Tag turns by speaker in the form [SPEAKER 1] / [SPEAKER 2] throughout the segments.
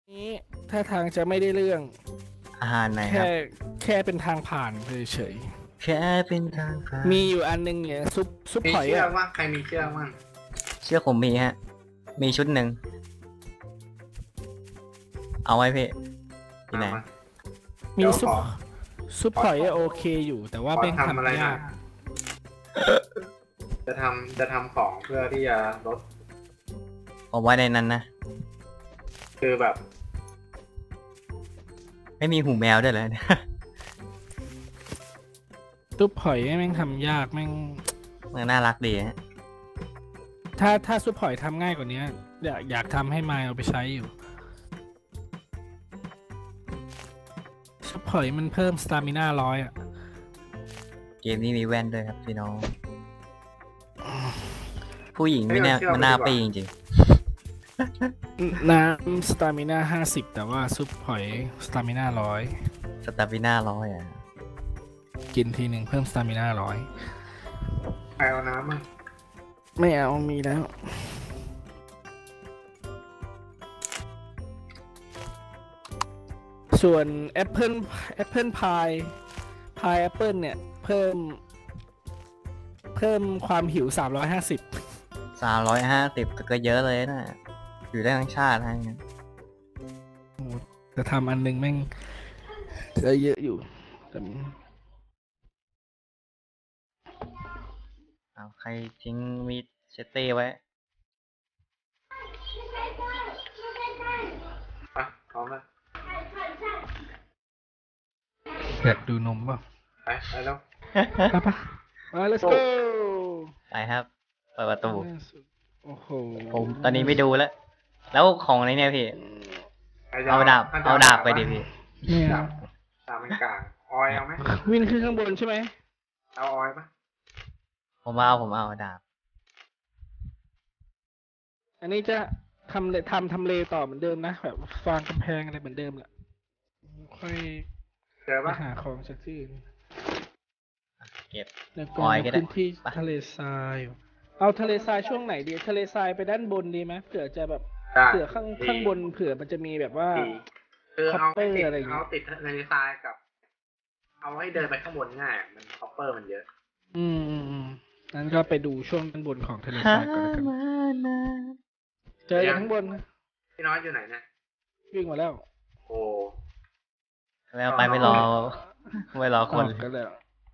[SPEAKER 1] นี้ถ้าทางจะไม่ได้เรื่อง
[SPEAKER 2] อาหารไหนค
[SPEAKER 1] แค่
[SPEAKER 2] รับ
[SPEAKER 1] แค่เป็นทางผ่านเฉย
[SPEAKER 2] แค่เป็นทางผ่าน
[SPEAKER 1] ๆมีอยู่อันนึงเนี่ยซุป
[SPEAKER 3] มี
[SPEAKER 1] หอย
[SPEAKER 3] เชือก
[SPEAKER 1] อ่ะ
[SPEAKER 3] ว่าใครมีเชือกมั่ง
[SPEAKER 2] เชื่อผมมีฮะ มีชุดหนึ่งเอาไว้พี่ที่ไหน
[SPEAKER 3] เอามา
[SPEAKER 1] มี
[SPEAKER 3] เดี๋ยว
[SPEAKER 1] ซุป
[SPEAKER 3] ขอ
[SPEAKER 1] ซุปหอยอะโอเคอยู่ แต่ว่า
[SPEAKER 3] ขอ
[SPEAKER 1] เป็น
[SPEAKER 3] ทำอะไร
[SPEAKER 1] ทำ
[SPEAKER 3] หน่
[SPEAKER 1] ยา
[SPEAKER 3] อย
[SPEAKER 1] ก
[SPEAKER 3] จะทำของเพื่อที่จะลด
[SPEAKER 2] ผมไว้ในนั้นนะ
[SPEAKER 3] คือแบบ
[SPEAKER 2] ไม่มีหูแมวด้วยเลยเนี่ย
[SPEAKER 1] ซุปหอยแม่งทำยากแม่ง
[SPEAKER 2] มันน่ารักดีฮะ
[SPEAKER 1] ถ้าซุปหอยทำง่ายกว่านี้อยากทำให้มายเอาไปใช้อยู่ซุปหอยมันเพิ่มสตามิน่า100อ่ะ
[SPEAKER 2] เกมนี้มีแว่นด้วยครับพี่น้อง ผู้หญิงไม่น่ามันน่าปีจริง
[SPEAKER 1] น้ำสตามิน่า50แต่ว่าซุปหอยสตามิน่า100
[SPEAKER 2] ๆสตาร์บิน่าร้อยอ่ะ
[SPEAKER 1] กินทีหนึ่งเพิ่มสตามิน่า
[SPEAKER 3] ใครเอาน้ำมั่ง
[SPEAKER 1] 100ไม่เอามีแล้ว ส่วนแอปเปิลพายแอปเปิลเนี่ยเพิ่มความหิว350
[SPEAKER 2] 350ก็เยอะเลยนะ อยู่ได้ทั้งชาติทั้งนั้น
[SPEAKER 1] จะทำอันนึงแม่งจะเยอะอยู่แต่
[SPEAKER 2] เอาใครทิ้งมีดเชตเต้ไว้
[SPEAKER 3] ไปพร้อมแล้ว
[SPEAKER 1] อยากดูนมเปล่า
[SPEAKER 3] ไปแล้ว
[SPEAKER 1] ไปlet's go
[SPEAKER 2] ไปครับ เปิดประตู
[SPEAKER 1] โอ้โห
[SPEAKER 2] ผมตอนนี้ไม่ดูแล้ว แล้วของอะไรเนี่ยพี่
[SPEAKER 3] ใครจะ
[SPEAKER 2] เอาดาบ
[SPEAKER 3] ท่นจะ
[SPEAKER 2] เอาดาบไปดิพี่
[SPEAKER 1] เนี่ย
[SPEAKER 3] ดาบมันกลางออยเอาไหม
[SPEAKER 1] วินขึ้นข้างบนใช่ไหม
[SPEAKER 3] เอาออยปะ
[SPEAKER 2] ผมเอาดาบ
[SPEAKER 1] อันนี้จะทำเลต่อเหมือนเดิมนะแบบวางกำแพงอะไรเหมือนเดิมแหละค่อย
[SPEAKER 3] เจอ
[SPEAKER 1] ไป
[SPEAKER 3] ปะ
[SPEAKER 1] หาของจากที่อื่น
[SPEAKER 2] เก็บ
[SPEAKER 1] แล้วก็
[SPEAKER 2] ออยก็ได้
[SPEAKER 1] พื้นที่
[SPEAKER 2] ไป
[SPEAKER 1] ทะเลทราย เอาทะเลทรายช่วงไหนดีทะเลทรายไปด้านบนดีไหมเผื่อจะแบบ
[SPEAKER 3] ได้
[SPEAKER 1] เผื่อข้างบนเผื่อมันจะมีแบบว่า
[SPEAKER 3] ดีคือเอา
[SPEAKER 1] copper
[SPEAKER 3] ติด
[SPEAKER 1] อะไรอย่างเงี้ย
[SPEAKER 3] เอาติดในทรายกับ เอาให้เดินไปข้างบนง่าย มันคอปเปอร์มันเยอะ
[SPEAKER 1] อืมนั้นก็ไปดูช่วงด้านบนของทะเลทรายก่อนแล้วกันเจอกันข้างบนนะ
[SPEAKER 3] พี่น้อยอยู่ไหนเนี่ย
[SPEAKER 1] วิ่งมาแล้ว
[SPEAKER 3] โอ้
[SPEAKER 2] แล้วไปไม่รอคน
[SPEAKER 1] ออกกันแล้ว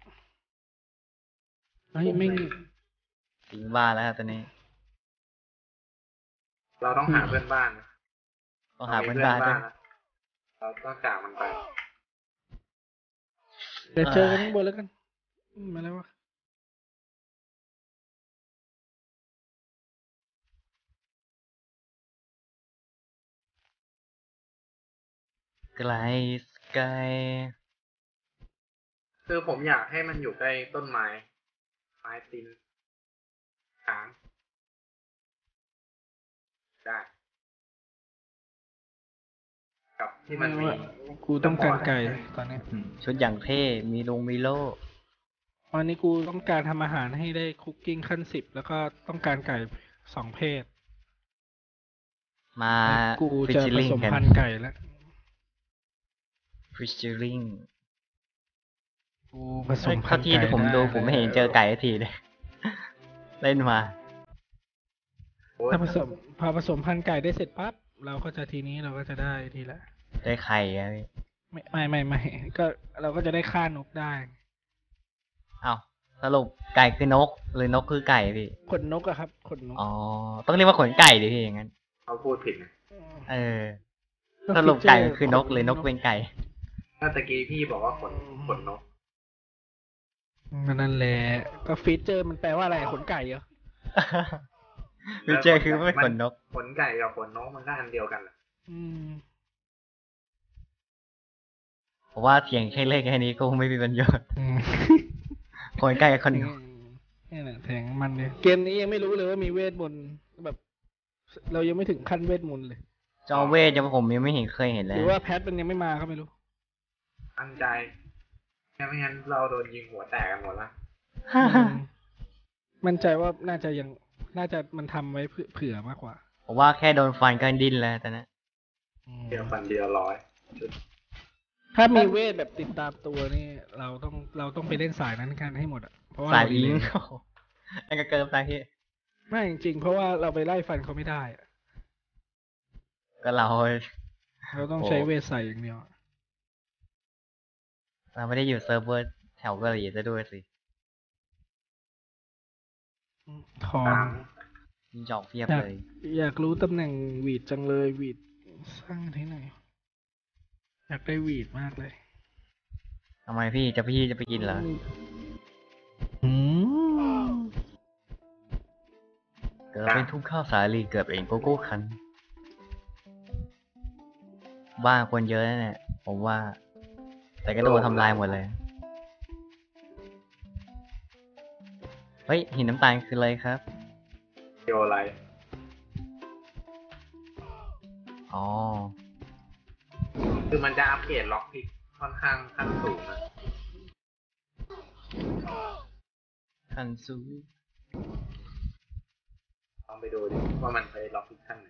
[SPEAKER 1] เฮ้ยไม่
[SPEAKER 2] ถึงบ้านแล้วครับตอนนี้
[SPEAKER 3] เราต้องหาเพื่อนบ้านนะ
[SPEAKER 2] ต้องหาเพื่อนบ้านด้วย
[SPEAKER 3] นะเราต้องจากมันไป
[SPEAKER 1] เดี๋ยวเจอกันข้างบนแล้วกันมาแล้ววะ
[SPEAKER 2] ไกลไกล
[SPEAKER 3] คือผมอยากให้มันอยู่ใกล้ต้นไม้ ไม้ตีนช้างได้กับที่มันมี
[SPEAKER 1] กูต้องการไก่ตอนนี้
[SPEAKER 2] ชุดอย่างเท่มีมีโล่
[SPEAKER 1] วันนี้กูต้องการทำอาหารให้ได้คุกกิ้งขั้น10แล้วก็ต้องการไก่2 เพศ
[SPEAKER 2] มา
[SPEAKER 1] กู
[SPEAKER 2] ฟิ
[SPEAKER 1] จะ
[SPEAKER 2] ช
[SPEAKER 1] ผ
[SPEAKER 2] ลิง
[SPEAKER 1] สม
[SPEAKER 2] กัน
[SPEAKER 1] พันธุ์ไก่แล้ว
[SPEAKER 2] ฟิชลิง
[SPEAKER 1] กูผสมพันธุ์
[SPEAKER 2] ที่
[SPEAKER 1] ไก่
[SPEAKER 2] ผมดู
[SPEAKER 1] ด้
[SPEAKER 2] ผมไม่เห็นเจอไก่สักทีเลย เล่นมา
[SPEAKER 3] โอ้ย
[SPEAKER 1] ถ้าพอผสมพันธุ์ไก่ได้เสร็จปั๊บเราก็จะทีนี้เราก็จะได้ทีละ
[SPEAKER 2] ได้ไข่อะพี่
[SPEAKER 1] ไม่ก็เราก็จะได้ฆ่านกได้
[SPEAKER 2] เอ้าสรุปไก่คือนก หรือนกคือไก่พี่
[SPEAKER 1] ขนนกอะครับขนนก
[SPEAKER 2] อ๋อ ต้องเรียกว่าขนไก่ดิพี่อย่างนั้น
[SPEAKER 3] เขาพูดผิดนะ
[SPEAKER 2] เออ สรุปไก่มันคือนกหรือนกเป็นไก่
[SPEAKER 3] เมื่อตะกี้พี่บอกว่าขนนก
[SPEAKER 1] นั่นแหละก็ฟีเจอร์มันแปลว่าอะไรขนไก่เหรอ
[SPEAKER 2] ฟิเจอร์คือไม่ขนนก
[SPEAKER 3] ขนไก่กับขนนกมันก็อันเดียวกันแหละ
[SPEAKER 1] อืม
[SPEAKER 2] ผมว่าเถียงแค่เลขแค่นี้ก็ไม่มีประโยชน์ ขนไก่กับขนนก
[SPEAKER 1] นี่แหละแทงมันเนี่ยเกมนี้ยังไม่รู้เลยว่ามีเวทมนต์แบบ เรายังไม่ถึงขั้นเวทมนต์เลย
[SPEAKER 2] จอเวทยังผมยังไม่เห็นเคยเห็นเล
[SPEAKER 1] ห
[SPEAKER 2] ย
[SPEAKER 1] รือว่าแพทมันยังไม่มาก็ไม่รู้
[SPEAKER 3] ตั้งใจไม่งั้นเราโดนยิงหัวแตกกันหมดละ
[SPEAKER 1] มั่นใจว่าน่าจะมันทำไว้เผื่อมากกว่า
[SPEAKER 2] ผมว่าแค่โดนฟันก็ดิ้นแล้วตอนนั้น
[SPEAKER 1] อืม
[SPEAKER 3] เดียววันเดียวร้อยชุด
[SPEAKER 1] ถ้ามีเวทแบบติดตามตัวนี่เราต้องไปเล่นสายนั้นกันให้หมดอ่ะเพราะว่า
[SPEAKER 2] สาย
[SPEAKER 1] เรา
[SPEAKER 2] อิง
[SPEAKER 1] เลน
[SPEAKER 2] โอ้โหนั่นก็เกินไปพี่
[SPEAKER 1] ไม่จริงๆเพราะว่าเราไปไล่ฟันเขาไม่ได้อะ
[SPEAKER 2] ก็เรา
[SPEAKER 1] เราต้อง
[SPEAKER 2] โอ้
[SPEAKER 1] ใช้เวทใส่อย่างเดียว
[SPEAKER 2] เราไม่ได้อยู่เซิร์ฟเวอร์แถวเกาหลีซะด้วยสิ
[SPEAKER 1] ทอง
[SPEAKER 3] ต่าง
[SPEAKER 2] ยิงจอกเพียบ
[SPEAKER 1] อยาก
[SPEAKER 2] เลย
[SPEAKER 1] อยากรู้ตำแหน่งหวีดจังเลยหวีดสร้างที่ไหนอยากได้หวีดมากเลย
[SPEAKER 2] ทำไมพี่จะไปกินเหรอ
[SPEAKER 1] อืม
[SPEAKER 2] เกิดเป็นทุ่งข้าวสาลีเกือบเองโกโก้คัน บ้านคนเยอะแน่ๆผมว่า แต่ก็โดนทำลายหมดเลย เฮ้ยหินน้ำตาลคืออะไรครับ
[SPEAKER 3] เดียวอะไร
[SPEAKER 2] อ๋อ
[SPEAKER 3] คือมันจะอัปเกรดล็อกพิกค่อนข้างขั้นสูงนะ
[SPEAKER 2] คันซู
[SPEAKER 3] ลองไปดูดิว่ามันไปล็อกพิกขั้นไหน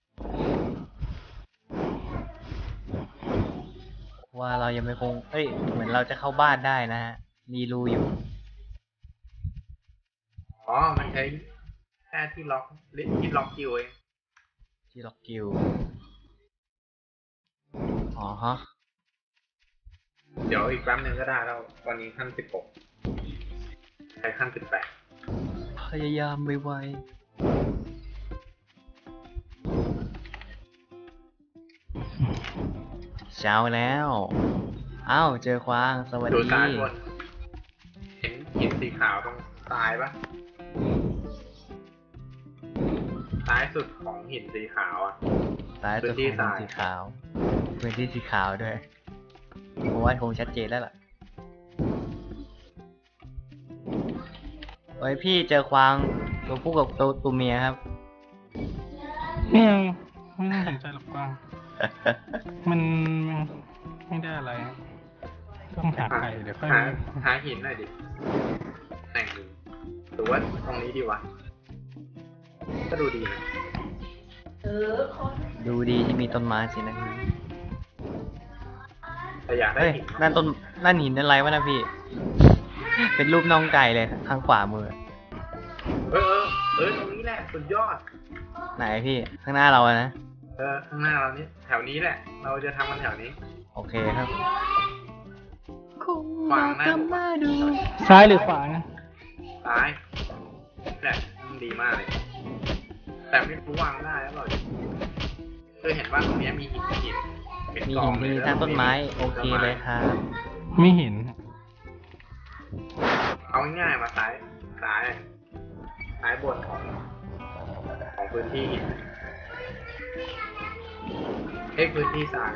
[SPEAKER 2] ว่าเรายังไม่คง เอ้ย เหมือนเราจะเข้าบ้านได้นะฮะ มีรูอยู่
[SPEAKER 3] อ๋อมันใช้แค่ที่ล็อกที่ล็อกคิวเอง
[SPEAKER 2] ที่ล็อกกิว อ๋อฮะ
[SPEAKER 3] เดี๋ยวอีกแป๊บนึงก็ได้แล้ววันนี้ขั้น16ใช้ขั้น18
[SPEAKER 2] พยายามไวๆเช้าแล้ว อ้าว เจอควาง สวัส
[SPEAKER 3] ดู
[SPEAKER 2] ดี
[SPEAKER 3] ซ้ายบนเห็นหินสีขาวตรงซ้ายปะซ้ายสุดของหินสีขาวอ่ะ
[SPEAKER 2] ซ้ายตัวของ
[SPEAKER 3] พื้นที่
[SPEAKER 2] พื้น
[SPEAKER 3] ซ้าย
[SPEAKER 2] สีขาว พื้นที่สีขาวด้วยผมว่าคงชัดเจนแล้วล่ะเฮ้ยพี่เจอควางตัวผู้กับตัวเมียครับ
[SPEAKER 1] ไม่เอาไม่น่าสนใจหรอกกวาง มันไม่ได้อะไรอะต้องหาใครเดี๋ยวค่อย
[SPEAKER 3] หาหินหน่อยดิแต่งหินหรือว่าตรงนี้ดีวะก็ดูดีนะ
[SPEAKER 2] ดูดีที่มีต้นไม้สินะ
[SPEAKER 3] แต่อยากได้
[SPEAKER 2] เฮ้ย
[SPEAKER 3] หิน
[SPEAKER 2] นั่นหินอะไรวะนะพี่ เป็นรูปน้องไก่เลยข้างขวามือ
[SPEAKER 3] ตรงนี้แหละสุดยอด
[SPEAKER 2] ไหนพี่ ข้างหน้าเราอะนะ
[SPEAKER 3] ข้างหน้าเรานี่แถวนี้แหละ เราจะทำมันแถวนี้
[SPEAKER 2] โอเคครับ
[SPEAKER 3] วางหน้าผม
[SPEAKER 1] ซ้ายหรือขวานะ
[SPEAKER 3] ซ้ายแหละมันดีมากเลย แต่ไม่รู้วางได้แล้วเปล่าคือเห็นว่าตรงเนี้ยมีหินเป็น
[SPEAKER 2] มี
[SPEAKER 3] กอ
[SPEAKER 2] หิ
[SPEAKER 3] ง
[SPEAKER 2] นมี
[SPEAKER 3] เลย
[SPEAKER 2] ทางต้นไม้ โอเคเลยครับ
[SPEAKER 1] ไม่เห็น
[SPEAKER 3] เอาง่ายๆมาซ้ายบนของพื้นที่หินพื้นที่ทราย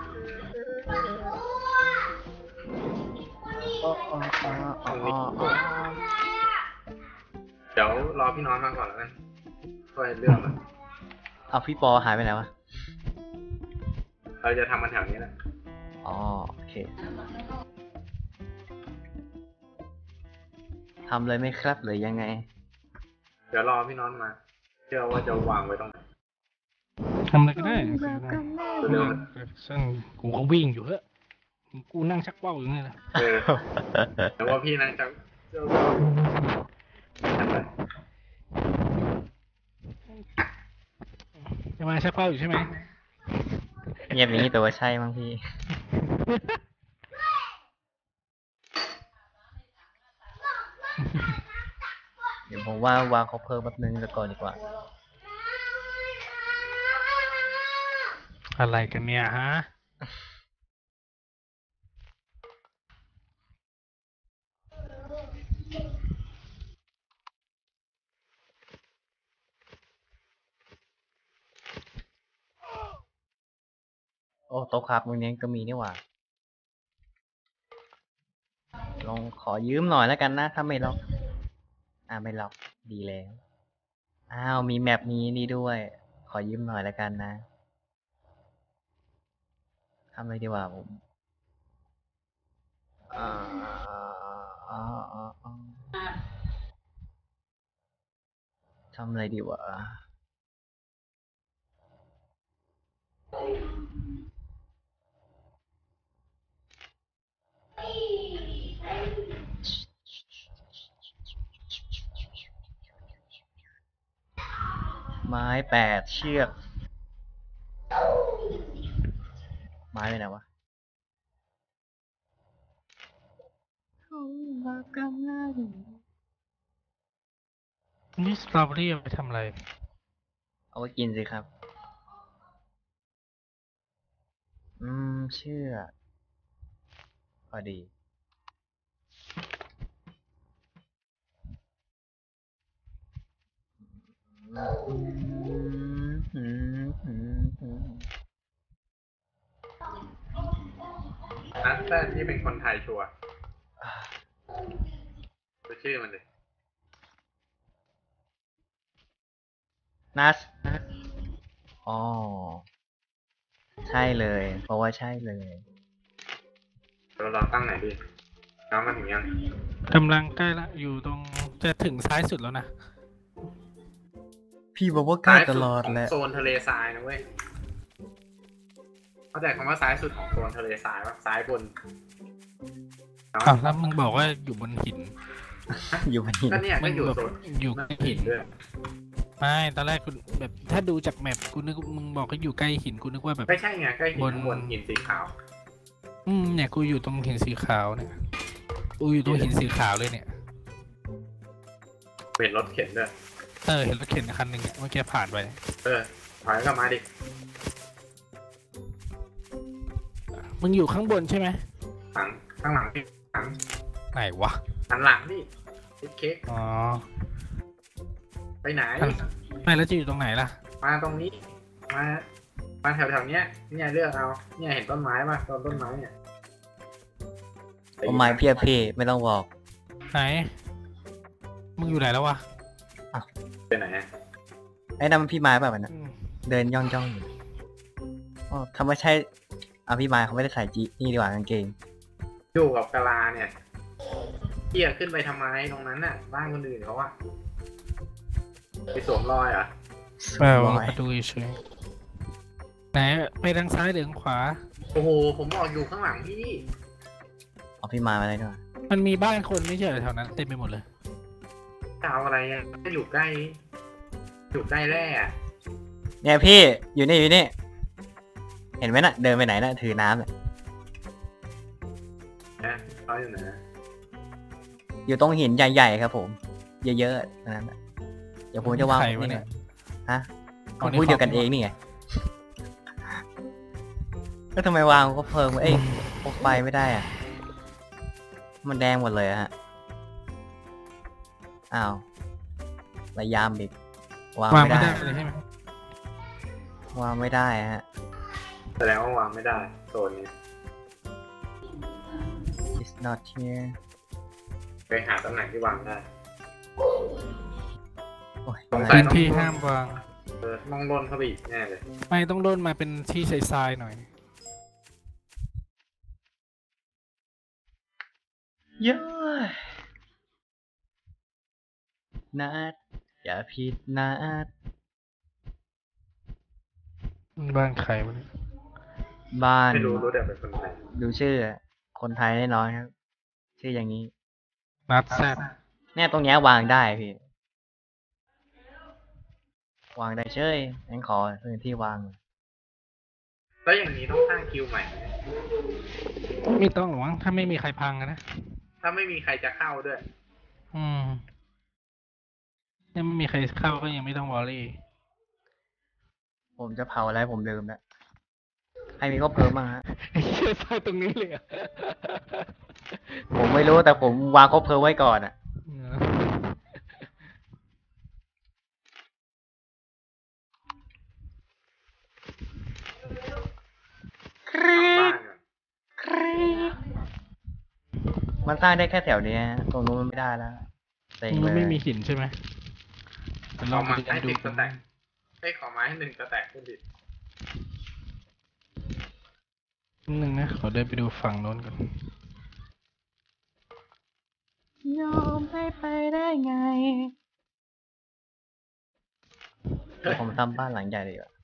[SPEAKER 3] เดี๋ยวรอพี่น้องมาก่อนแล้วกันช่วยเรื่องมัน
[SPEAKER 2] เอาพี่ปอหายไปไหนวะ
[SPEAKER 3] เราจะทำมันแถวนี้แหละ
[SPEAKER 2] อ๋อ โอเค ทำเลยไหมครับหรือยังไง
[SPEAKER 3] เดี๋ยวรอพี่น้องมา เชื่อว่าจะวางไว้ตรงไหน
[SPEAKER 1] ทำอะไรก็ได้
[SPEAKER 3] เรื่อง
[SPEAKER 1] ซึ่งกูก็วิ่งอยู่เฮ้ยกูนั่งชักเป้าอยู่นี่แหละ
[SPEAKER 3] แต่ว่าพี่นะจะทำอะไร
[SPEAKER 1] จะมาชักเป้าอยู่ใช่ไหม
[SPEAKER 2] เงียบอย่างนี้แต่ว่าใช่มั้งพี่ เดี๋ยวผมว่าวางเขาเพิ่มแป๊บนึงแล้วก่อนดีกว่า
[SPEAKER 1] อะไรกันเนี่ยฮะ
[SPEAKER 2] โอ้โต๊ะครับมึงเนี้ยก็มีนี่หว่า ลองขอยืมหน่อยแล้วกันนะ ถ้าไม่ล็อก ไม่ล็อก ดีแล้ว อ้าว มีแมปนี้นี่ด้วย ขอยืมหน่อยแล้วกันนะ ทำอะไรดีวะผมอ่าอ่าอ่าอ่าทำอะไรดีวะ 8 เชือก ไม้ไปไหนวะ
[SPEAKER 1] นี่สตรอเบอรี่เอาไปทำอะไร
[SPEAKER 2] เอาไว้กินสิครับ เชือกพอดี
[SPEAKER 3] นัทแท้ที่เป็นคนไทยชัวร์ดูชื่อมันดิ
[SPEAKER 2] นัสอ๋อ ใช่เลย เพราะว่าใช่เลย
[SPEAKER 3] เราตั้งไหนดีน้องมาถึงยัง
[SPEAKER 1] กำลังใกล้ละ อยู่ตรงจะถึงซ้ายสุดแล้วนะ
[SPEAKER 2] พี่บอกว่าใกล้ตลอด
[SPEAKER 3] ของ
[SPEAKER 2] แหละ
[SPEAKER 3] โซนทะเลทรายนะเว้ยเข้าใจคำว่าซ้ายสุดของโซนทะเลทรายปะซ้ายบนเนาะ
[SPEAKER 1] อ้าวแล้วมึงบอกว่าอยู่บนหิน
[SPEAKER 2] อยู่บนหิน
[SPEAKER 3] ก็เนี่ยก็อยู่
[SPEAKER 1] มึง
[SPEAKER 3] โซ
[SPEAKER 1] บอก
[SPEAKER 3] น
[SPEAKER 1] อยู่ใกล้หิน
[SPEAKER 3] ด้วย
[SPEAKER 1] ไม่ตอนแรกกูแบบถ้าดูจากแมปกูนึกมึงบอกว่าอยู่ใกล้หินกูนึกว่าแบบ
[SPEAKER 3] ไม่ใช่ไงใกล้หิน
[SPEAKER 1] บน
[SPEAKER 3] ข้างบนหินสีขาว
[SPEAKER 1] เนี่ยกูอยู่ตรงหินสีขาวเนี่ย กูอยู่ตรงหินสีขาวเลยเนี่ย
[SPEAKER 3] เห็นรถเข็นด้วย
[SPEAKER 1] เห็นรถเข็นคันหนึ่งเนี่ยเมื่อกี้ผ่านไป
[SPEAKER 3] ถอยกลับมาดิ
[SPEAKER 1] มึงอยู่ข้างบนใช่ไหม
[SPEAKER 3] หลังข้างหลังที่หลัง
[SPEAKER 1] ไหนวะ
[SPEAKER 3] หันหลังนี่เค้ก
[SPEAKER 1] อ๋อ
[SPEAKER 3] ไปไหน
[SPEAKER 1] ไม่แล้วจะอยู่ตรงไหนล่ะ
[SPEAKER 3] มาตรงนี้ มาแถวๆเนี้ยเนี่ยเลือกเอาเนี่ยเห็นต้นไม้ป่ะต้นไม้เนี่ย
[SPEAKER 2] ต้นไม้เพียบพี่ไม่ต้องบอก
[SPEAKER 1] ไหน มึงอยู่ไหนแล้ววะ
[SPEAKER 3] ไปไหนอะ
[SPEAKER 2] ไอ้นั่นมันพี่ไม้แบบนั้น
[SPEAKER 1] อืม
[SPEAKER 2] เดินย่องอยู่อ๋อถ้าไม่ใช่พี่ไม้เขาไม่ได้ใส่จีนี่ดีกว่ากางเกง
[SPEAKER 3] อยู่กับกะลาเนี่ยเที่ยขึ้นไปทำไมตรงนั้นน่ะบ้านคนอื่นเขาอะไปสวมรอยเหรอ่ะ
[SPEAKER 1] เปล่า
[SPEAKER 2] บอย
[SPEAKER 1] มาดูเฉยไหนไปทางซ้ายหรือทางขวา
[SPEAKER 3] โอ้โหผมบอกอยู่ข้างหลังพี่
[SPEAKER 2] เอาพี่ไม้มาเลยดีกว่า
[SPEAKER 1] มันมีบ้านคนไม่ใช่เหรอแถวนั้นเต็มไปหมดเลย
[SPEAKER 3] จะเอาอะไรอะไม่อยู่ใกล้แร่อะ
[SPEAKER 2] เนี่ยพี่อยู่นี่อยู่นี่ เห็นไหมน่ะ เดินไปไหนน่ะถือน้ำน่ะ
[SPEAKER 3] นะเขาอยู่ไหน
[SPEAKER 2] อยู่ตรงหินใหญ่ๆครับผม เยอะๆนั้นน่ะเดี๋ยวผมจะวาง
[SPEAKER 1] ใคร
[SPEAKER 2] ไว้
[SPEAKER 1] วะ
[SPEAKER 2] นี่
[SPEAKER 1] เนี่ย
[SPEAKER 2] ฮะ
[SPEAKER 1] อ๋อ
[SPEAKER 2] พูดเดียวกันเองนี่ไงก็ทำไมวางก็เพลิงไว้พกไฟไม่ได้อ่ะ มันแดงหมดเลยอะฮะอ้าวระยามอีกวาง
[SPEAKER 1] วาง
[SPEAKER 2] ไม่
[SPEAKER 1] ไม่
[SPEAKER 2] ได้
[SPEAKER 1] ได้เลยใช่ไหม
[SPEAKER 2] วางไม่ได้ฮะ
[SPEAKER 3] แสดงว่าวางไม่ได้โซนนี้
[SPEAKER 2] it's not here
[SPEAKER 3] ไปหาตำแหน่งที่วางได้
[SPEAKER 2] โอ้ย
[SPEAKER 3] สงสัย
[SPEAKER 1] พื้นที่ห้ามวาง
[SPEAKER 3] ต้องล่นเข้าไปอีกแน่เลย
[SPEAKER 1] ไม่ต้องโดนมาเป็นที่ทรายๆหน่อย
[SPEAKER 2] เยอะนัดอย่าผิดนัด
[SPEAKER 1] บ้านใครวะเนี่ย
[SPEAKER 2] บ้าน
[SPEAKER 3] ไม่รู้แต่เป็นคนไทย
[SPEAKER 2] ดูชื่อ คนไทยแน่นอนครับ ชื่ออย่างนี้
[SPEAKER 1] นัดแซด
[SPEAKER 2] เนี่ยตรงเนี้ยวางได้พี่ วางได้เชยงั้นขอพื้นที่วาง
[SPEAKER 3] แล้วอย่างนี้ต้องสร้างคิวใหม่ไหม
[SPEAKER 1] ไม่ต้องหรอกมั้งถ้าไม่มีใครพังอะนะ
[SPEAKER 3] ถ้าไม่มีใครจะเข้าด้วย
[SPEAKER 1] ยังไม่มีใครเข้าก็ยังไม่ต้องวอรี่
[SPEAKER 2] ผมจะเผาอะไรผมลืมแล้วให้มีก็เพิ่มมาฮะ
[SPEAKER 1] เชื่อใช่ตรงนี้เลยอะ
[SPEAKER 2] ผมไม่รู้แต่ผมวางคบเพลิงไว้ก่อนอ่ะ
[SPEAKER 3] ทำบ้านก่อน
[SPEAKER 2] มันสร้างได้แค่แถวเนี้ยตรงนู้นมันไม่ได้แล้วเต็ง
[SPEAKER 1] มึง
[SPEAKER 2] เลย
[SPEAKER 1] ไม่มีหินใช่ไหมเดี๋ยวล
[SPEAKER 3] ข
[SPEAKER 1] อ
[SPEAKER 3] อง
[SPEAKER 1] ไป
[SPEAKER 3] ไม้
[SPEAKER 1] เดิน
[SPEAKER 3] ให้
[SPEAKER 1] ดู
[SPEAKER 3] 10 ส
[SPEAKER 1] กัน
[SPEAKER 3] แต็กขอไม้ให้1 สแต็กขึ้นดิ
[SPEAKER 1] หนึ่งนะขอเดินไปดูฝั่งโน้นก่อน
[SPEAKER 2] ยอมให้ไปได้ไงเดี๋ยวผมทำบ้านหลังใหญ่เลยดีกว่า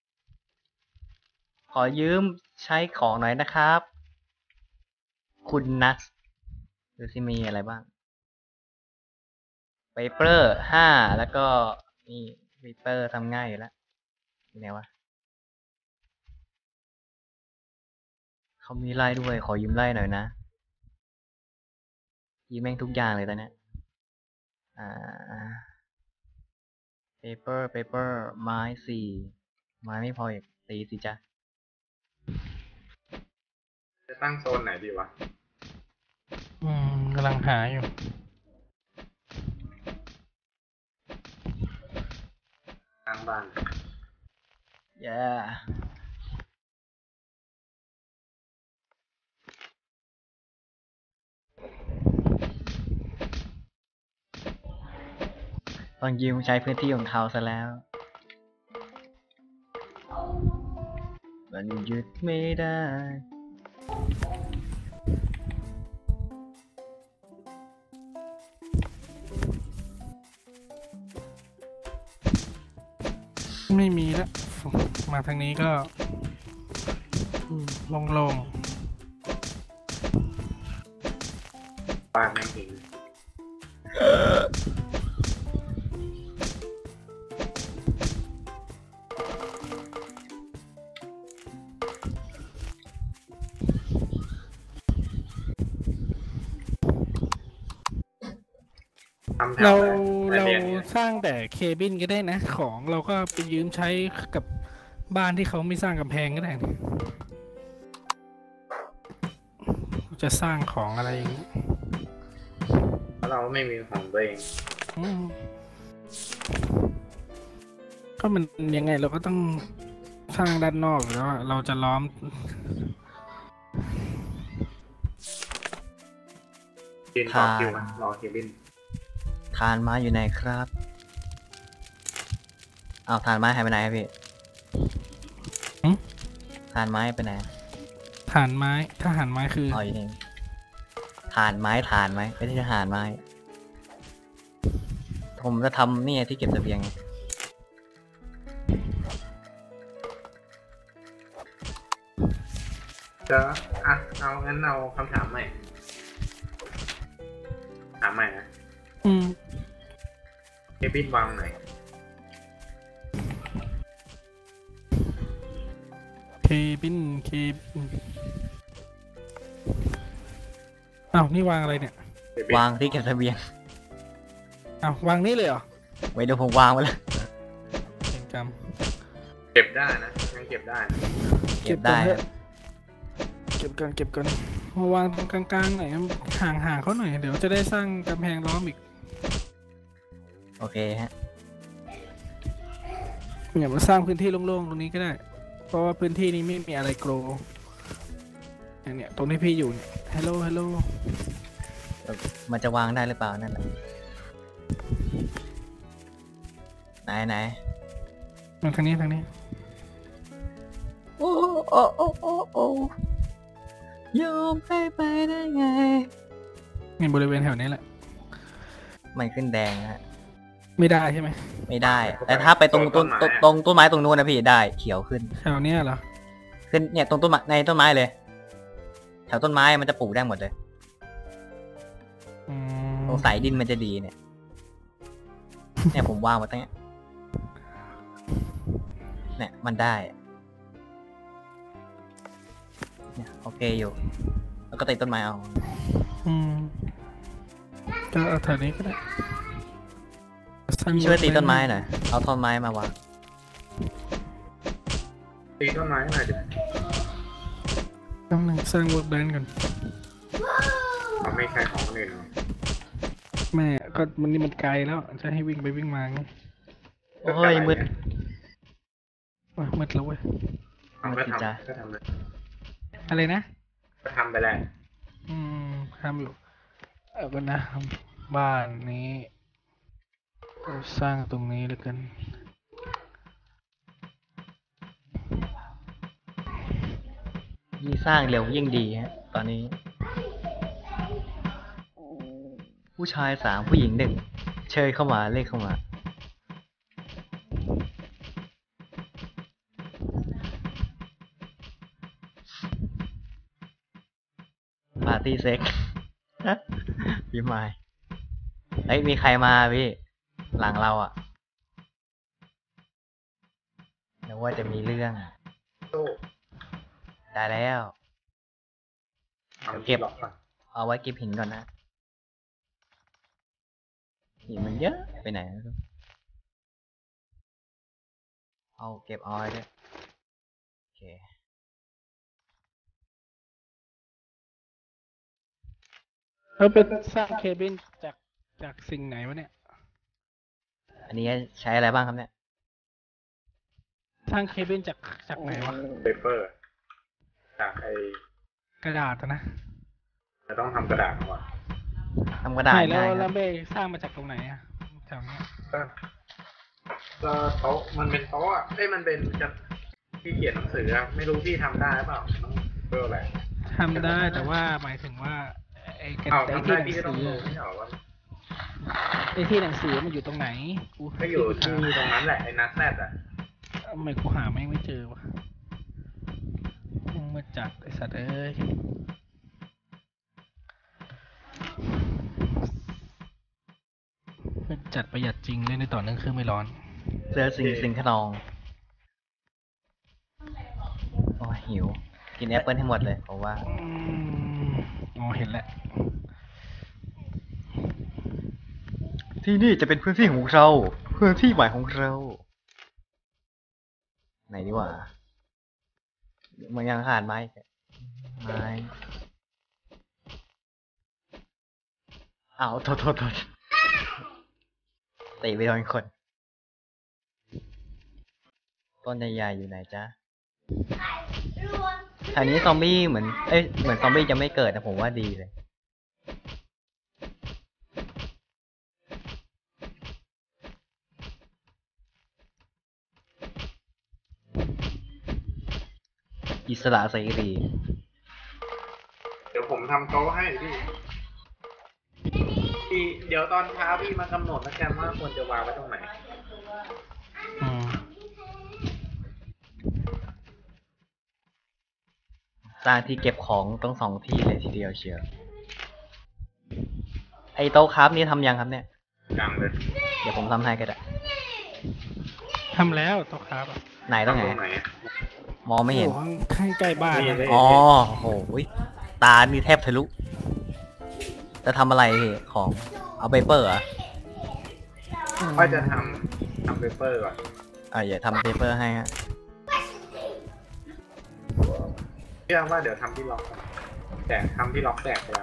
[SPEAKER 2] ขอยืมใช้ของหน่อยนะครับ คุณนัทดูสิมีอะไรบ้างเปเปอร์5แล้วก็นี่วิเปอร์ทำง่ายอยู่แล้วอยู่ไหนวะเขามีไล่ด้วย ขอยืมไล่หน่อยนะยืมแม่งทุกอย่างเลยตอนเนี้ยอ่า paper ไม้สี่ไม้ไม่พออีกตีสิจ๊ะ
[SPEAKER 3] จะตั้งโซนไหนดีวะ
[SPEAKER 1] กำลังหาอยู่
[SPEAKER 3] ทางบ้าน
[SPEAKER 2] yeah ต้องยืมใช้พื้นที่ของเขาซะแล้ว มันหยุดไม่ได้
[SPEAKER 1] ไม่มีแล้ว มาทางนี้ก็โล่ง
[SPEAKER 3] บ้านแม่งหิน ทำแถ
[SPEAKER 1] ๆ เรา
[SPEAKER 3] วไหน
[SPEAKER 1] เรา
[SPEAKER 3] เรียนเนี่ย
[SPEAKER 1] สร้างแต่เคบินก็ได้นะ ของเราก็ไปยืมใช้กับบ้านที่เขาไม่สร้างกำแพงก็ได้นะจะสร้างของอะไรอย่างนี้
[SPEAKER 3] เพราะเราไม่มีของตัวเอง
[SPEAKER 1] อืมก็มันยังไงเราก็ต้องสร้างด้านนอกอยู่แล้วอะเราจะล้อม
[SPEAKER 3] ยืนต่อคิวมารอเคบิน
[SPEAKER 2] ฐานไม้อยู่ไหนครับเอาฐานไม้หายไปไหนครับพี่
[SPEAKER 1] หึ
[SPEAKER 2] ฐานไม้ไปไหน
[SPEAKER 1] ฐานไม้ถ้าฐานไม้คือ
[SPEAKER 2] อ๋ออยู่นี่ฐานไม้ไม่ใช่ฐานไม้ ผมจะทำนี่ที่เก็บเสบียงไง
[SPEAKER 3] เดี๋ยวอ่ะเอางั้นเอาคำถามใหม่ ถามใหม่นะ
[SPEAKER 1] อืม
[SPEAKER 3] เคบินวางไหน
[SPEAKER 1] เคบินอ้าวนี่วางอะไรเนี่ย
[SPEAKER 3] เคบิน
[SPEAKER 2] วางที่เก็บเสบียง
[SPEAKER 1] อ้าววางนี่เลยเหรอ
[SPEAKER 2] ไว้เดี๋ยวผมวางไว้แล้ว
[SPEAKER 1] เป็นกรรม
[SPEAKER 3] เก็บได้นะยังเก็บได้นะ
[SPEAKER 2] เก็บได้
[SPEAKER 1] เถอะเก็บก่อนมาวางตรงกลางๆหน่อยห่างเขาหน่อยเดี๋ยวจะได้สร้างกำแพงล้อมอีก
[SPEAKER 2] โอเคฮะ
[SPEAKER 1] อย่ามาสร้างพื้นที่โล่งๆตรงนี้ก็ได้ เพราะว่าพื้นที่นี้ไม่มีอะไรโกรอย่างเนี้ยตรงที่พี่อยู่เนี่ยฮัลโหล
[SPEAKER 2] มันจะวางได้หรือเปล่านั่นแหละไหน
[SPEAKER 1] ทางนี้
[SPEAKER 2] โอ้ยอมให้ไปได้ไง
[SPEAKER 1] นี่บริเวณแถวนี้แหละ
[SPEAKER 2] มันขึ้นแดงฮะ
[SPEAKER 1] ไม่ได้ใช่ไหม
[SPEAKER 2] ไม่ได้ แต่ถ้าไปตรงต้นไม้ตรงนู้นนะพี่ได้เขียวขึ้น
[SPEAKER 1] แถวเนี้ยเหรอ
[SPEAKER 2] ขึ้นเนี่ยตรงต้นไม้ในต้นไม้เลย แถวต้นไม้มันจะปลูกได้หมดเลย
[SPEAKER 1] อืม
[SPEAKER 2] ตรงสายดินมันจะดีเนี่ย เนี่ยผมวางไว้ตรงเนี้ยเนี่ยมันได้เนี่ยโอเคอยู่ แล้วก็ติดต้นไม้เอา
[SPEAKER 1] อืมก็เอาแถวนี้ก็ได้สร้าง
[SPEAKER 2] พี่ช่วยตีต้นไม้หน่อยเอาต้นไม้มาวาง
[SPEAKER 3] ตีต้นไม้หน่อยดิ
[SPEAKER 1] ต้องหนึ่งสร้างเวิร์กแบนก่อน
[SPEAKER 3] เราไม่ใช่ของคนอื่นหรอก
[SPEAKER 1] แม่ก็มันนี่มันไกลแล้วจะให้วิ่งไปวิ่งมาไง
[SPEAKER 2] โอ้ยมืด
[SPEAKER 1] ว้ามืดแล้วเว้ย
[SPEAKER 3] เอาก็ทำก็ทำเลย
[SPEAKER 1] อะไรนะ
[SPEAKER 3] ก็ทำไปแหละ
[SPEAKER 1] ทำอยู่เอาก็นะบ้านนี้เราสร้างตรงนี้แล้วกัน
[SPEAKER 2] ยิ่งสร้างเร็วยิ่งดีฮะตอนนี้ ผู้ชาย3ผู้หญิง1เชิญเข้ามาเลขเข้ามาปาร์ตี้เซ็ก พี่ไม้เฮ้ยมีใครมาพี่ หลังเราอ่ะกว่าจะมีเรื่อง
[SPEAKER 3] โซ่
[SPEAKER 2] ได้แล้ว
[SPEAKER 3] ทำ
[SPEAKER 2] เก็บ
[SPEAKER 3] ล็อกก่อน
[SPEAKER 2] เอาไว้เก็บหินก่อนนะหินมันเยอะไปไหนไม่รู้เอาเก็บเอาไว้ด้วยโอเค
[SPEAKER 1] เราเป็นสร้างเคบินจากสิ่งไหนวะเนี่ย
[SPEAKER 2] อันนี้ใช้อะไรบ้างครับเนี่ย
[SPEAKER 1] สร้างเคบินจากไหนวะ
[SPEAKER 3] เปเปอร์จากไอ้
[SPEAKER 1] กระดาษอะนะ
[SPEAKER 3] จะต้องทำกระดาษก่อน
[SPEAKER 2] ทำกระดาษ
[SPEAKER 1] ใช่แล้ว
[SPEAKER 2] ง่ายค
[SPEAKER 1] แล้
[SPEAKER 2] รับ
[SPEAKER 1] วเบสร้างมาจากตรงไหนอะแถวเนี้ย
[SPEAKER 3] ก็โต๊ะมันเป็นโต๊ะอ่ะมันเป็นจะที่เขียนหนังสืออะไม่รู้พี่ทำได้หรือเปล่าต้องเพื่ออะไร
[SPEAKER 1] ทำได้แต่ว่าหมายถึงว่าไอ้กระ
[SPEAKER 3] เอา
[SPEAKER 1] ไอ้
[SPEAKER 3] ทำ
[SPEAKER 1] ที่
[SPEAKER 3] ได้
[SPEAKER 1] หนัง
[SPEAKER 3] พี่ก็ต้อง
[SPEAKER 1] สือ
[SPEAKER 3] รู้ไม่ใช่เหรอว่า
[SPEAKER 1] ไอ้ที่หนังสือมันอยู่ตรงไหนกู
[SPEAKER 3] ก็อยู่ที่ตรงนั้นแหละไอ้นักแรดอ่ะ
[SPEAKER 1] ทำไมกูหาแม่งไม่เจอวะมึงมาจัดไอ้สัตว์เอ้ยมันจัดประหยัดจริงเล่นในต่อเนื่องเครื่องไม่ร้อน
[SPEAKER 2] เสื้อสิงขนองโอ้ยหิว กินแอปเปิลให้หมดเลยเพราะว่า
[SPEAKER 1] อ๋อเห็นแล้ว
[SPEAKER 2] ที่นี่จะเป็นพื้นที่ของเราพื้นที่ใหม่ของเรา ไหนดีกว่ามันยังขาดไม้อีกไม้อ้าวโทษตีไปโดนคน ต้นใหญ่ๆอยู่ไหนจ๊ะทางนี้ซอมบี้เหมือนเหมือนซอมบี้จะไม่เกิดนะผมว่าดีเลย อิสระเสรี
[SPEAKER 3] เดี๋ยวผมทำโต๊ะให้พี่เดี๋ยวตอนเช้าพี่มากำหนดแล้วกันว่าควรจะวางไว้ตรงไหน
[SPEAKER 1] อืม
[SPEAKER 2] สร้างที่เก็บของต้อง2 ที่เลยทีเดียวเชียว ไอโต๊ะครับนี่ทำยังครับเนี่ย
[SPEAKER 3] ยังเลย
[SPEAKER 2] เดี๋ยวผมทำให้ก็ได้
[SPEAKER 1] ทำแล้วโต๊ะครับอะ
[SPEAKER 2] ไหนต้องไหน
[SPEAKER 3] ตรงไหนอะ
[SPEAKER 2] มองไม่เห็น
[SPEAKER 1] โอ้ข้างใกล้บ้าน
[SPEAKER 3] นี่
[SPEAKER 1] นะ
[SPEAKER 3] เลย
[SPEAKER 2] อ๋อโหยตานี่แทบทะลุ จะทำอะไรของ เอาเปเปอร์เหรอ
[SPEAKER 3] ก็จะทำเปเปอร์ก่อน
[SPEAKER 2] อย่าทำเปเปอร์ให้ฮะ
[SPEAKER 3] เชื่อว่าเดี๋ยวทำที่ล็อกก่อนแต่ทำที่ล็อกแตกกลาง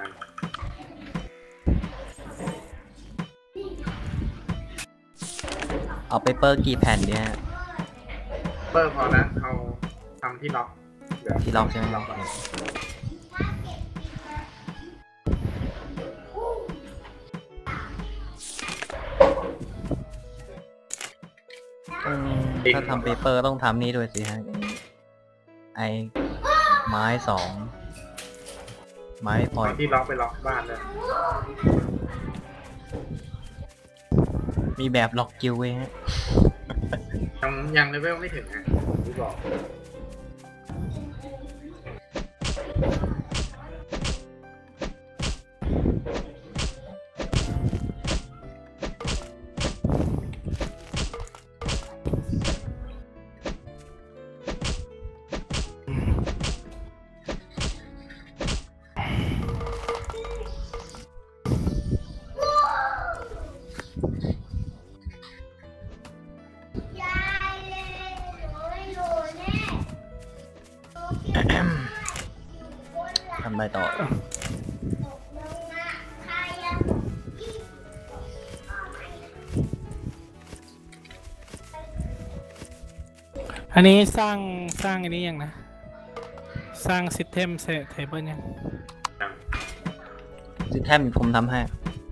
[SPEAKER 2] เอาเปเปอร์กี่แผ่นเนี่ย
[SPEAKER 3] เปอร์พอแล้วเอาทำที่ล็อกเดี๋ยว
[SPEAKER 2] ที่ล็อกใช่ไหม
[SPEAKER 3] ล็อกก่อน
[SPEAKER 2] ถ้าทำเปเปอร์ต้องทำนี่ด้วยสิฮะ ไอไม้2 ไม้พอ
[SPEAKER 3] เอาที่ล็อกไปล็อกบ้านเลย
[SPEAKER 2] มีแบบล็อกกิวเว้ยฮะ
[SPEAKER 3] ยังเลเวลไม่ถึงอ่ะที่บอก
[SPEAKER 2] ทำอะไรต่อ
[SPEAKER 1] อันนี้สร้างอันนี้ยังนะ สร้าง System Table ยัง
[SPEAKER 3] ยัง
[SPEAKER 2] ซิสเทมผมทำให้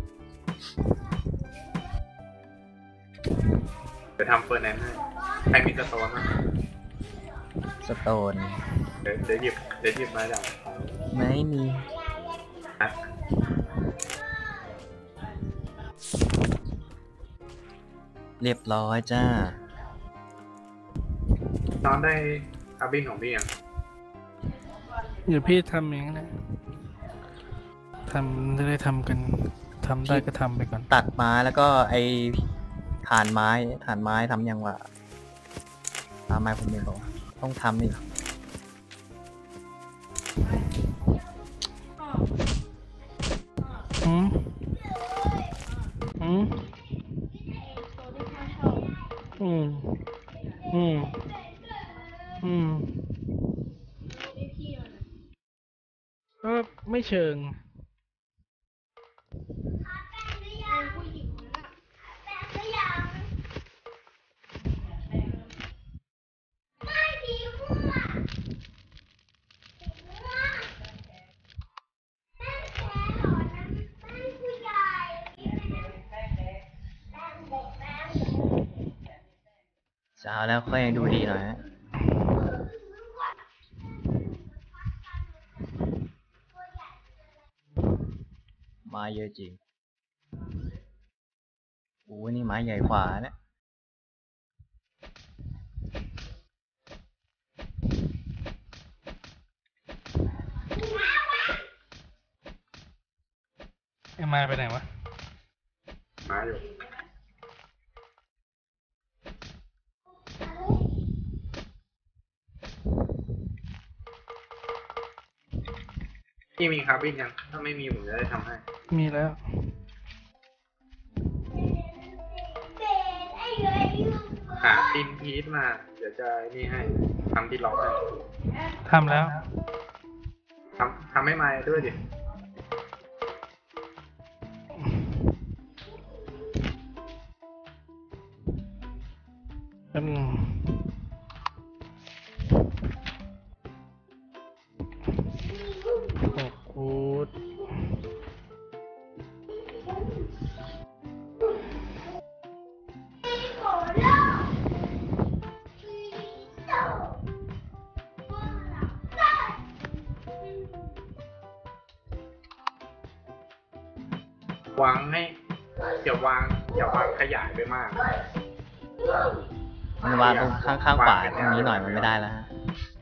[SPEAKER 3] เดี๋ยวทำเฟอร์แนนซ์ให้ใครมีสโตนบ้าง
[SPEAKER 2] สโตน
[SPEAKER 3] เดี๋ยวหยิบมาจาก
[SPEAKER 2] ไม่มี
[SPEAKER 3] อ่ะ
[SPEAKER 2] เรียบร้อยจ้า
[SPEAKER 3] นอนได้คาบินของพี่ยัง
[SPEAKER 1] เดี๋ยวพี่ทำอย่างนั้นนะจะได้ทำกัน ทำได้ก็ทำไปก่อน
[SPEAKER 2] ตัดไม้แล้วก็ไอฐานไม้ทำยังวะตามไม้ผมเลยบอกต้องทำนี่
[SPEAKER 1] อืมอืมอืมอืมอืมก็ไม่เชิง
[SPEAKER 2] เช้าแล้วค่อยดูดีหน่อยฮะไม้เยอะจริงโอ้นี่ไม้ใหญ่กว่าเนี่ย
[SPEAKER 1] ไอ้ไม้ไปไหนวะ
[SPEAKER 3] มาอยู่พี่มีคาร์บินยังถ้าไม่มีผมจะได้ทำให้
[SPEAKER 1] มีแล้ว
[SPEAKER 3] หาตินพีทมา เดี๋ยวจะนี่ให้ทำที่ล็อกให้
[SPEAKER 1] ทำแล้ว
[SPEAKER 3] ทำให้ไม้ด้วยดิ
[SPEAKER 1] แป๊บนึง6 คูด
[SPEAKER 3] วางให้อย่าวางขยายไปมาก
[SPEAKER 2] มันวางตรงข้างๆขวาตรงนี้หน่อยมันไม่ได้แล้วฮะ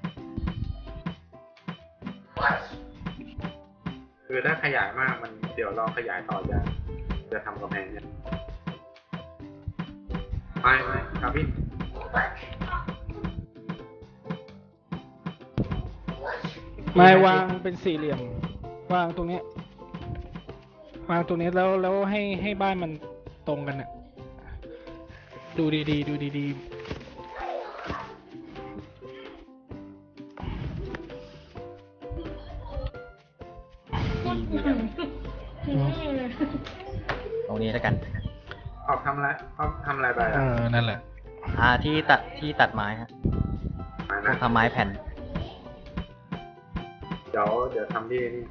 [SPEAKER 3] คือถ้าขยายมากมันเดี๋ยวเราขยายต่อจะทำกำแพงเนี่ยไม่ครับพี่
[SPEAKER 1] ไม้วางเป็นสี่เหลี่ยม วางตรงเนี้ยวางตรงนี้แล้วให้บ้านมันตรงกันอะดูดีๆดูดีๆ
[SPEAKER 2] ตรงนี้แล้วกัน
[SPEAKER 3] ออกทำอะไรไป
[SPEAKER 1] นั่นแหละ
[SPEAKER 2] ที่ตัดไม้ฮะ
[SPEAKER 3] มา
[SPEAKER 2] พว
[SPEAKER 3] นะ
[SPEAKER 2] กทำไม้แผ่น
[SPEAKER 3] เดี๋ยวทำที่นี่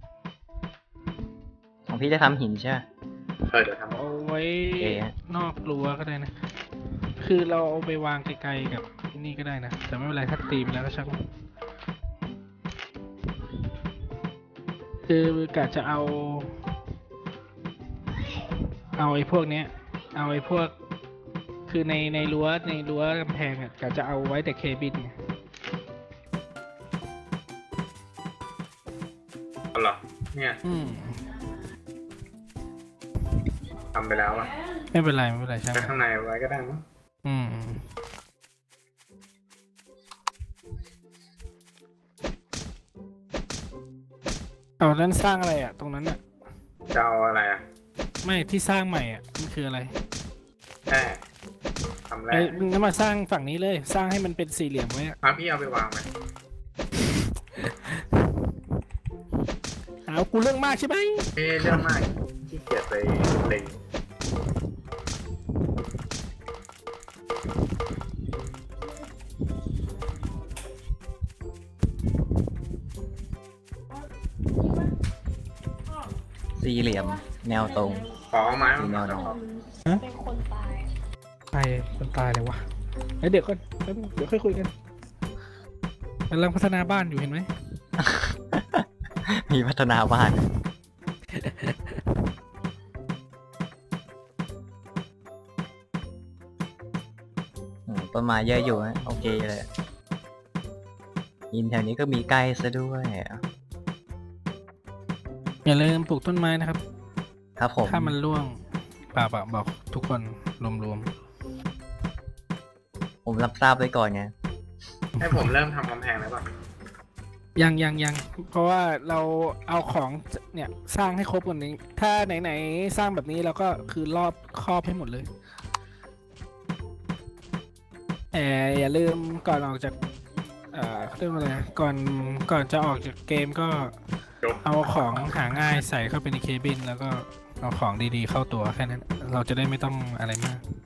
[SPEAKER 2] ของพี่จะทำหินใช่ไหม
[SPEAKER 3] เดี๋ยวทำ
[SPEAKER 1] เอาไว้
[SPEAKER 2] โอเคฮะ
[SPEAKER 1] นอกรั้วก็ได้นะ คือเราเอาไปวางไกลๆกับนี่ก็ได้นะ แต่ไม่เป็นไรถ้าตีมแล้วก็ช่างคือกะจะเอาไอ้พวกเนี้ย เอาไอ้พวก คือในรั้วกำแพงอ่ะกะจะเอาไว้แต่เคบินไง
[SPEAKER 3] เอาเหรอเนี่ย ทำไปแล้วอะ
[SPEAKER 1] ไม่เป็นไรช่าง
[SPEAKER 3] แต่ข้างในไว้ก็ได้มั้ง
[SPEAKER 1] เอานั้นสร้างอะไรอ่ะ ตรงนั้นอ่ะ
[SPEAKER 3] จะเอาอะไรอะ
[SPEAKER 1] ไม่ที่สร้างใหม่อ่ะมันคืออะไร
[SPEAKER 3] แค่ทำแร
[SPEAKER 1] ไอ้
[SPEAKER 3] ก
[SPEAKER 1] มึงก็มาสร้างฝั่งนี้เลย สร้างให้มันเป็นสี่เหลี่ยมไว้อะ
[SPEAKER 3] พี่เอาไปวางไหม
[SPEAKER 1] เอากูเรื่องมากใช่ไหม
[SPEAKER 3] เรื่องมากขี้เกียจไปเล็ง
[SPEAKER 2] สี่เหลี่ยม แนวตรง
[SPEAKER 3] ขอเอาไม้
[SPEAKER 2] มีแน
[SPEAKER 3] มา
[SPEAKER 2] วนอน
[SPEAKER 4] เป็นคนตาย
[SPEAKER 1] ใครคนตายเลยวะเดี๋ยวก่อนแป๊บนึงเดี๋ยวค่อยคุยกันกำลังพัฒนาบ้านอยู่เห็นไหม
[SPEAKER 2] มีพัฒนาบ้านต้นไม้เยอะอยู่ฮะโอเคเลยหินแถวนี้ก็มีใกล้ซะด้วย
[SPEAKER 1] อย่าลืมปลูกต้นไม้นะครับ
[SPEAKER 2] ครับผม
[SPEAKER 1] ถ้ามันร่วงป่าบอกทุกคนรวม
[SPEAKER 2] ผมรับทราบไว้ก่อนไง
[SPEAKER 3] ให้ผมเริ่มทำกำแพงแล้วป่ะ
[SPEAKER 1] ยังเพราะว่าเราเอาของเนี่ยสร้างให้ครบกว่านี้ ถ้าไหนๆสร้างแบบนี้เราก็คือรอบครอบให้หมดเลยแต่อย่าลืมก่อนออกจากเรื่องอะไรนะก่อนจะออกจากเกมก็เอาของหาง่ายใส่เข้าไปในเคบินแล้วก็เอาของดีๆเข้าตัวแค่นั้นเราจะได้ไม่ต้องอะไรมาก